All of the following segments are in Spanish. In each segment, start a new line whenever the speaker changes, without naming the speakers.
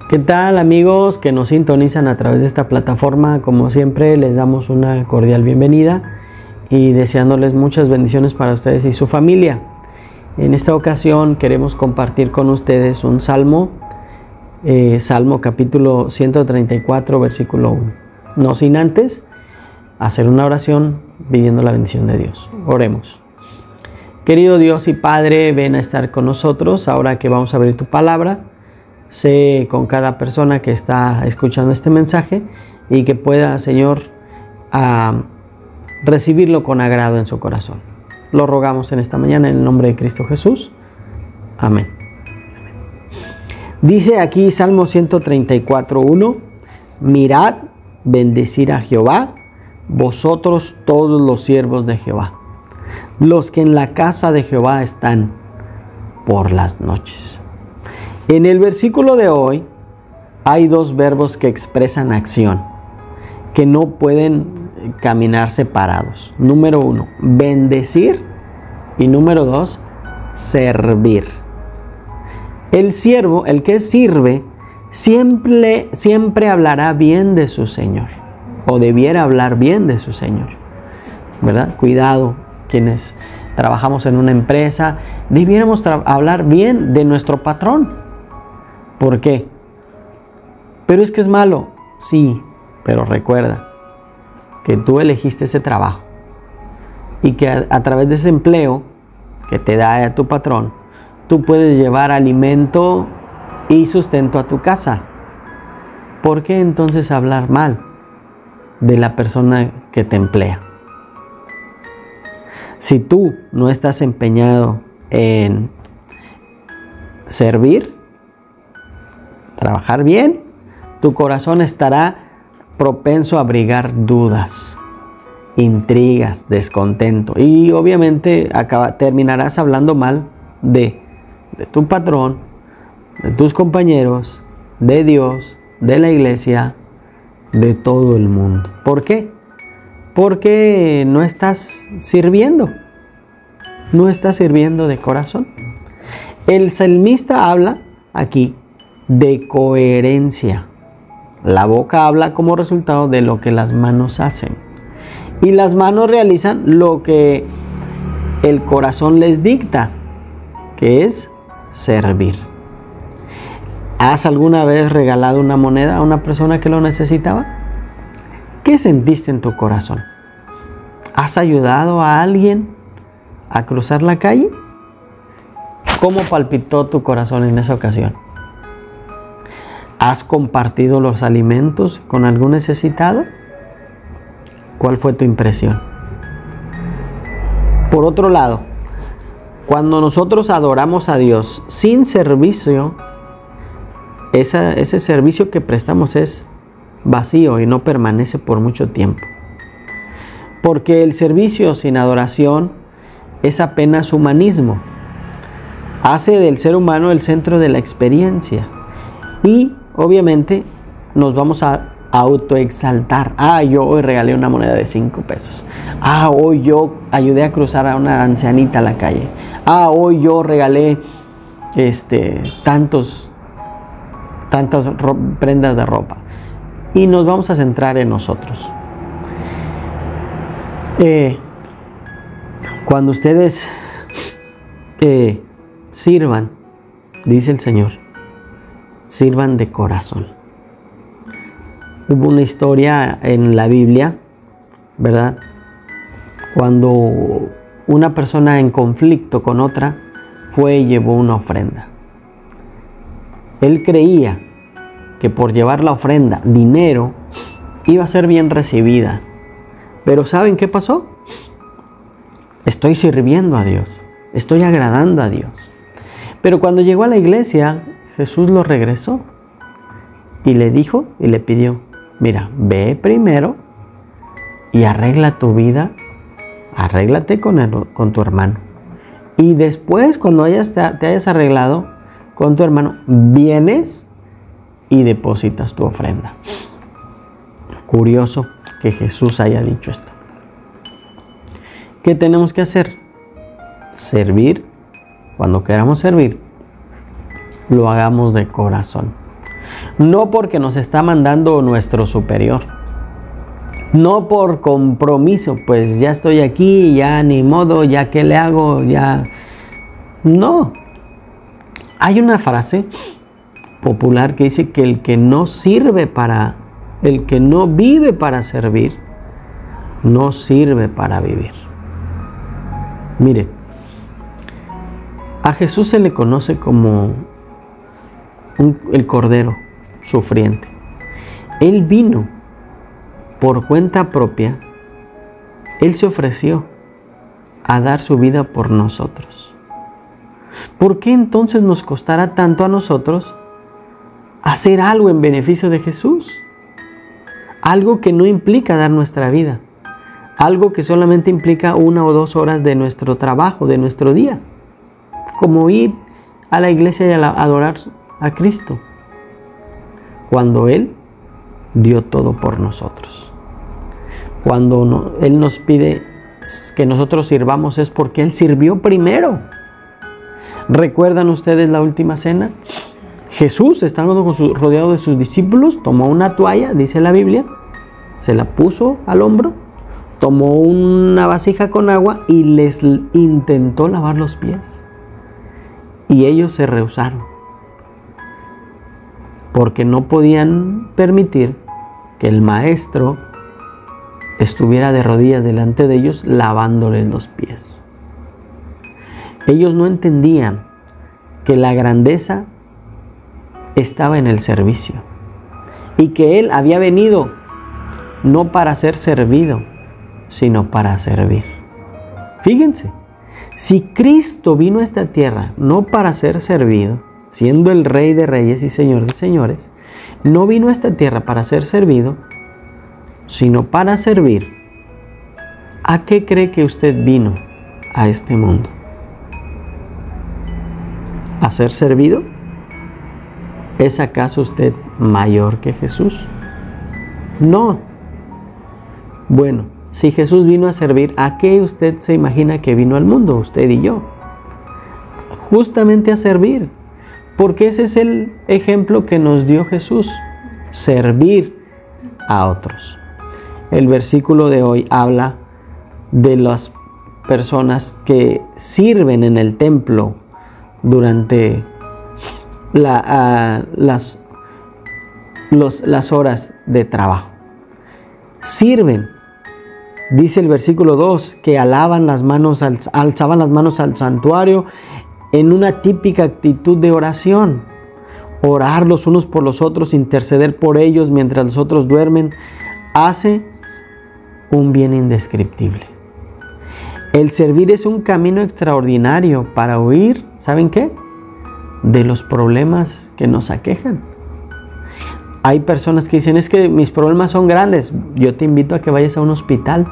¿Qué tal, amigos que nos sintonizan a través de esta plataforma? Como siempre, les damos una cordial bienvenida y deseándoles muchas bendiciones para ustedes y su familia. En esta ocasión queremos compartir con ustedes un salmo, Salmo capítulo 134, versículo 1. No sin antes hacer una oración pidiendo la bendición de Dios. Oremos. Querido Dios y Padre, ven a estar con nosotros ahora que vamos a abrir tu palabra. Sé con cada persona que está escuchando este mensaje y que pueda, Señor, recibirlo con agrado en su corazón. Lo rogamos en esta mañana en el nombre de Cristo Jesús. Amén. Dice aquí Salmo 134:1: Mirad, bendecir a Jehová, vosotros todos los siervos de Jehová, los que en la casa de Jehová están por las noches. En el versículo de hoy hay dos verbos que expresan acción, que no pueden caminar separados. Número 1, bendecir, y número 2, servir. El siervo, el que sirve, siempre hablará bien de su Señor, o debiera hablar bien de su Señor, ¿verdad? Cuidado, quienes trabajamos en una empresa, debiéramos hablar bien de nuestro patrón. ¿Por qué? Pero es que es malo. Sí, pero recuerda que tú elegiste ese trabajo y que a través de ese empleo que te da a tu patrón, tú puedes llevar alimento y sustento a tu casa. ¿Por qué entonces hablar mal de la persona que te emplea? Si tú no estás empeñado en servir, trabajar bien, tu corazón estará propenso a abrigar dudas, intrigas, descontento. Y obviamente terminarás hablando mal de tu patrón, de tus compañeros, de Dios, de la iglesia, de todo el mundo. ¿Por qué? Porque no estás sirviendo. No estás sirviendo de corazón. El salmista habla aquí de coherencia. La boca habla como resultado de lo que las manos hacen. Y las manos realizan lo que el corazón les dicta, que es servir. ¿Has alguna vez regalado una moneda a una persona que lo necesitaba? ¿Qué sentiste en tu corazón? ¿Has ayudado a alguien a cruzar la calle? ¿Cómo palpitó tu corazón en esa ocasión? ¿Has compartido los alimentos con algún necesitado? ¿Cuál fue tu impresión? Por otro lado, cuando nosotros adoramos a Dios sin servicio, ese servicio que prestamos es vacío y no permanece por mucho tiempo. Porque el servicio sin adoración es apenas humanismo. Hace del ser humano el centro de la experiencia. Y obviamente nos vamos a autoexaltar. Yo hoy regalé una moneda de 5 pesos. Hoy yo ayudé a cruzar a una ancianita a la calle. Hoy yo regalé tantas prendas de ropa. Y nos vamos a centrar en nosotros. Cuando ustedes sirvan, dice el Señor, sirvan de corazón. Hubo una historia en la Biblia, ¿verdad? Cuando una persona en conflicto con otra fue y llevó una ofrenda. Él creía que por llevar la ofrenda, dinero, iba a ser bien recibida. Pero ¿saben qué pasó? Estoy sirviendo a Dios, estoy agradando a Dios. Pero cuando llegó a la iglesia, Jesús lo regresó y le dijo y le pidió: mira, ve primero y arregla tu vida, arréglate con tu hermano. Y después, cuando te hayas arreglado con tu hermano, vienes y depositas tu ofrenda. Curioso que Jesús haya dicho esto. ¿Qué tenemos que hacer? Servir. Cuando queramos servir, lo hagamos de corazón. No porque nos está mandando nuestro superior. No por compromiso, pues ya estoy aquí, ya ni modo, ya qué le hago, ya... No. Hay una frase popular que dice que el que no vive para servir, no sirve para vivir. Mire, a Jesús se le conoce como el Cordero sufriente. Él vino por cuenta propia, Él se ofreció a dar su vida por nosotros. ¿Por qué entonces nos costará tanto a nosotros hacer algo en beneficio de Jesús? Algo que no implica dar nuestra vida. Algo que solamente implica 1 o 2 horas de nuestro trabajo, de nuestro día. Como ir a la iglesia y adorar a Cristo. Cuando Él dio todo por nosotros. Cuando Él nos pide que nosotros sirvamos es porque Él sirvió primero. ¿Recuerdan ustedes la última cena? Jesús, estando rodeado de sus discípulos, tomó una toalla, dice la Biblia, se la puso al hombro, tomó una vasija con agua y les intentó lavar los pies. Y ellos se rehusaron, porque no podían permitir que el maestro estuviera de rodillas delante de ellos lavándoles los pies. Ellos no entendían que la grandeza estaba en el servicio y que Él había venido no para ser servido, sino para servir. Fíjense, si Cristo vino a esta tierra no para ser servido, siendo el Rey de Reyes y Señor de Señores, no vino a esta tierra para ser servido, sino para servir, ¿a qué cree que usted vino a este mundo? ¿A ser servido? ¿Es acaso usted mayor que Jesús? No. Bueno, si Jesús vino a servir, ¿a qué usted se imagina que vino al mundo, usted y yo? Justamente a servir, porque ese es el ejemplo que nos dio Jesús, servir a otros. El versículo de hoy habla de las personas que sirven en el templo durante las horas de trabajo. Sirven. Dice el versículo 2 que alzaban las manos al santuario en una típica actitud de oración. Orar los unos por los otros, interceder por ellos mientras los otros duermen, hace un bien indescriptible. El servir es un camino extraordinario para huir, ¿saben qué? De los problemas que nos aquejan. Hay personas que dicen, es que mis problemas son grandes. Yo te invito a que vayas a un hospital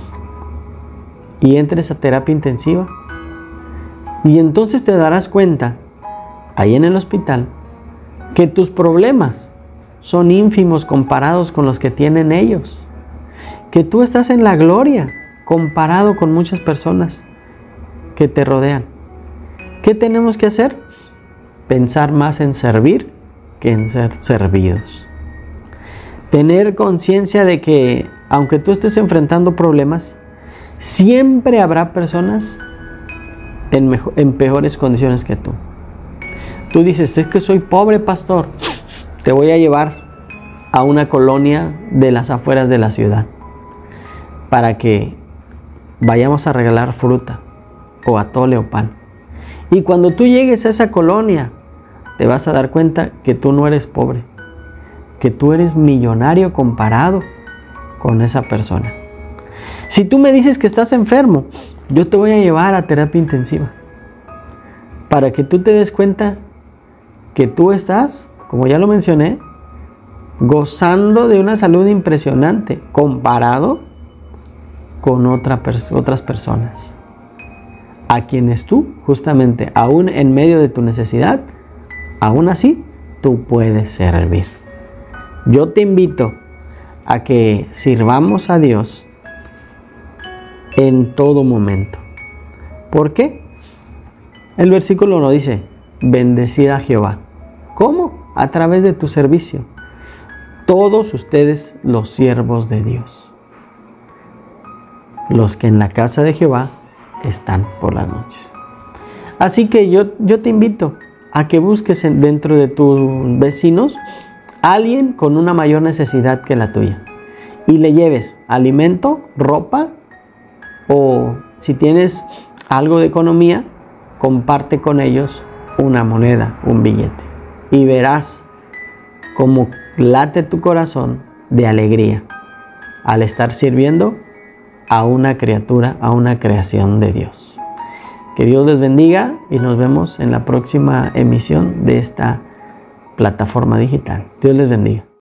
y entres a terapia intensiva. Y entonces te darás cuenta, ahí en el hospital, que tus problemas son ínfimos comparados con los que tienen ellos. Que tú estás en la gloria comparado con muchas personas que te rodean. ¿Qué tenemos que hacer? Pensar más en servir que en ser servidos. Tener conciencia de que aunque tú estés enfrentando problemas, siempre habrá personas en peores condiciones que tú. Tú dices, es que soy pobre, pastor. Te voy a llevar a una colonia de las afueras de la ciudad para que vayamos a regalar fruta o atole o pan. Y cuando tú llegues a esa colonia, te vas a dar cuenta que tú no eres pobre, que tú eres millonario comparado con esa persona. Si tú me dices que estás enfermo, yo te voy a llevar a terapia intensiva para que tú te des cuenta que tú estás, como ya lo mencioné, gozando de una salud impresionante comparado con otras personas a quienes tú, justamente, aún en medio de tu necesidad, aún así, tú puedes servir. Yo te invito a que sirvamos a Dios en todo momento. ¿Por qué? El versículo nos dice, bendecid a Jehová. ¿Cómo? a través de tu servicio. Todos ustedes los siervos de Dios, los que en la casa de Jehová están por las noches. Así que yo te invito a que busques dentro de tus vecinos a alguien con una mayor necesidad que la tuya y le lleves alimento, ropa, o si tienes algo de economía, comparte con ellos una moneda, un billete, y verás cómo late tu corazón de alegría al estar sirviendo a una criatura, a una creación de Dios. Que Dios les bendiga y nos vemos en la próxima emisión de esta plataforma digital. Dios les bendiga.